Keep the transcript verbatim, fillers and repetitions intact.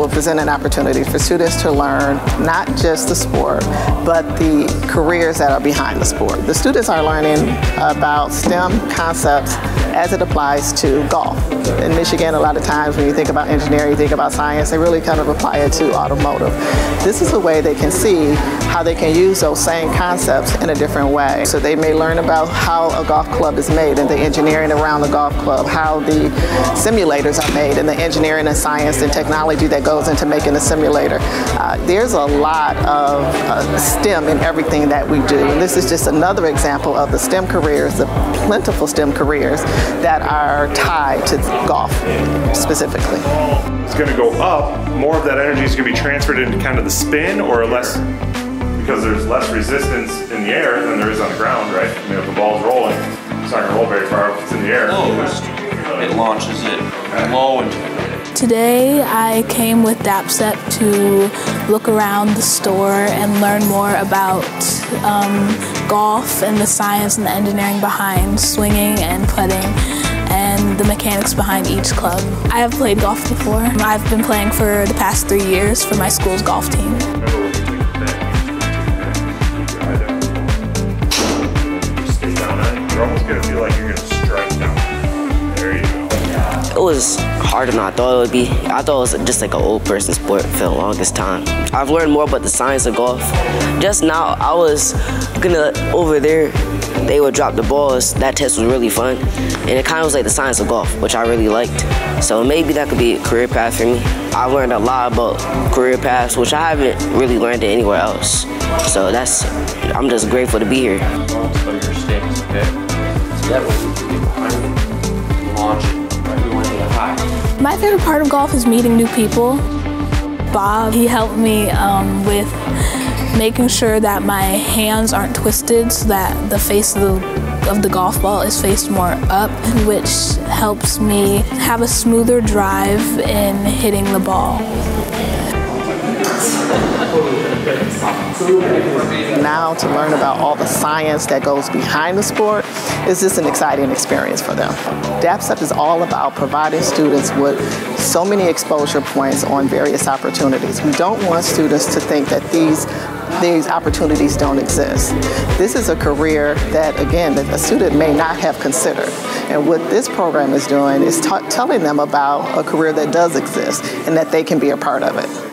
will present an opportunity for students to learn not just the sport, but the careers that are behind the sport. The students are learning about STEM concepts as it applies to golf. In Michigan, a lot of times when you think about engineering, you think about science, they really kind of apply it to automotive. This is a way they can see how they can use those same concepts in a different way. So they may learn about how a golf club is made and the engineering around the golf club, how the simulators are made and the engineering and science and technology that goes into making a simulator. Uh, there's a lot of uh, STEM in everything that we do. And this is just another example of the STEM careers, the plentiful STEM careers that are tied to golf specifically. It's going to go up. More of that energy is going to be transferred into kind of the spin, or less, because there's less resistance in the air than there is on the ground, right? I mean, if the ball's rolling, it's not going to roll very far if it's in the air. Oh, it launches it low into the air. Today I came with DAPCEP to look around the store and learn more about um, golf and the science and the engineering behind swinging and putting, and the mechanics behind each club. I have played golf before. I've been playing for the past three years for my school's golf team. Stay down on it. You're almost going to feel like you're going to strike down. There you go. It was harder than I thought it would be. I thought it was just like an old person sport for the longest time. I've learned more about the science of golf. Just now, I was gonna, over there, they would drop the balls. That test was really fun. And it kind of was like the science of golf, which I really liked. So maybe that could be a career path for me. I learned a lot about career paths, which I haven't really learned it anywhere else. So that's, I'm just grateful to be here. So your stakes, okay? So that way you can get behind it, launch it, right? We want to get high. My favorite part of golf is meeting new people. Bob, he helped me um, with making sure that my hands aren't twisted so that the face of the, of the golf ball is faced more up, which helps me have a smoother drive in hitting the ball. Now to learn about all the science that goes behind the sport is just an exciting experience for them. DAPCEP is all about providing students with so many exposure points on various opportunities. We don't want students to think that these these opportunities don't exist. This is a career that, again, that a student may not have considered. And what this program is doing is telling them about a career that does exist and that they can be a part of it.